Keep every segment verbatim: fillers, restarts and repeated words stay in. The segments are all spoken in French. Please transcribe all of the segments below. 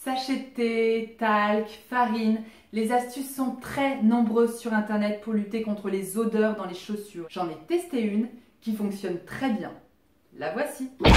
sachets de thé, talc, farine. Les astuces sont très nombreuses sur internet pour lutter contre les odeurs dans les chaussures. J'en ai testé une qui fonctionne très bien. La voici. Vous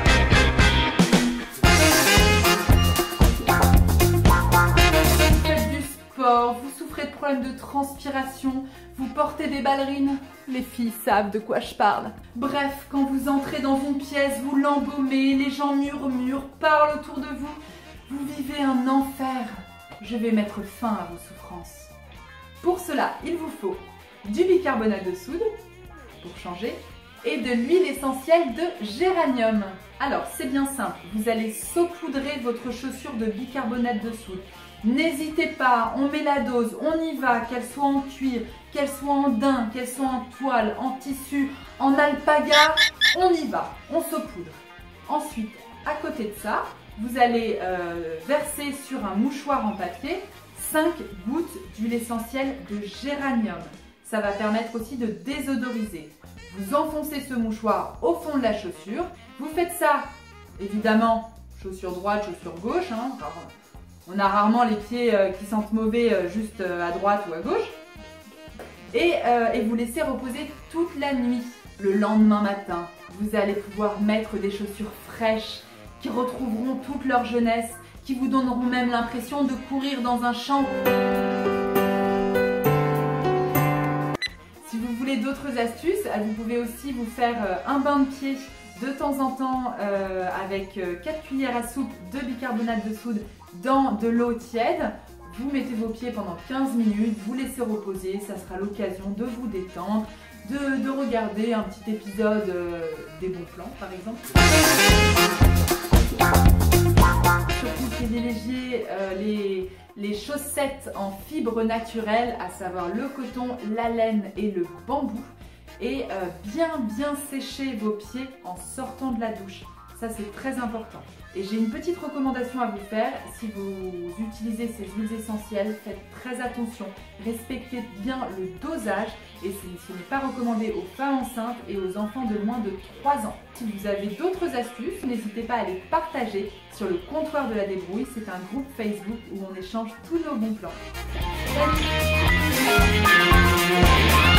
faites du sport, vous souffrez de problèmes de transpiration, vous portez des ballerines. Les filles savent de quoi je parle. Bref, quand vous entrez dans une pièce, vous l'embaumez, les gens murmurent, parlent autour de vous. Vous vivez un enfer. Je vais mettre fin à vos souffrances. Pour cela, il vous faut du bicarbonate de soude, pour changer, et de l'huile essentielle de géranium. Alors, c'est bien simple, vous allez saupoudrer votre chaussure de bicarbonate de soude. N'hésitez pas, on met la dose, on y va, qu'elle soit en cuir, qu'elle soit en daim, qu'elle soit en toile, en tissu, en alpaga, on y va, on saupoudre. Ensuite, à côté de ça, vous allez euh, verser sur un mouchoir en papier cinq gouttes d'huile essentielle de géranium. Ça va permettre aussi de désodoriser. Vous enfoncez ce mouchoir au fond de la chaussure. Vous faites ça, évidemment, chaussure droite, chaussure gauche. Hein. Alors, on a rarement les pieds euh, qui sentent mauvais euh, juste euh, à droite ou à gauche. Et, euh, et vous laissez reposer toute la nuit. Le lendemain matin, vous allez pouvoir mettre des chaussures fraîches qui retrouveront toute leur jeunesse, qui vous donneront même l'impression de courir dans un champ. Si vous voulez d'autres astuces, vous pouvez aussi vous faire un bain de pied de temps en temps euh, avec quatre cuillères à soupe de bicarbonate de soude dans de l'eau tiède. Vous mettez vos pieds pendant quinze minutes, vous laissez reposer, ça sera l'occasion de vous détendre, de, de regarder un petit épisode euh, des bons plans par exemple. Surtout privilégier euh, les, les chaussettes en fibres naturelles, à savoir le coton, la laine et le bambou. Et euh, bien bien sécher vos pieds en sortant de la douche. Ça c'est très important. Et j'ai une petite recommandation à vous faire. Si vous utilisez ces huiles essentielles, faites très attention. Respectez bien le dosage et ce n'est pas recommandé aux femmes enceintes et aux enfants de moins de trois ans. Si vous avez d'autres astuces, n'hésitez pas à les partager sur le comptoir de la débrouille. C'est un groupe Facebook où on échange tous nos bons plans. Salut!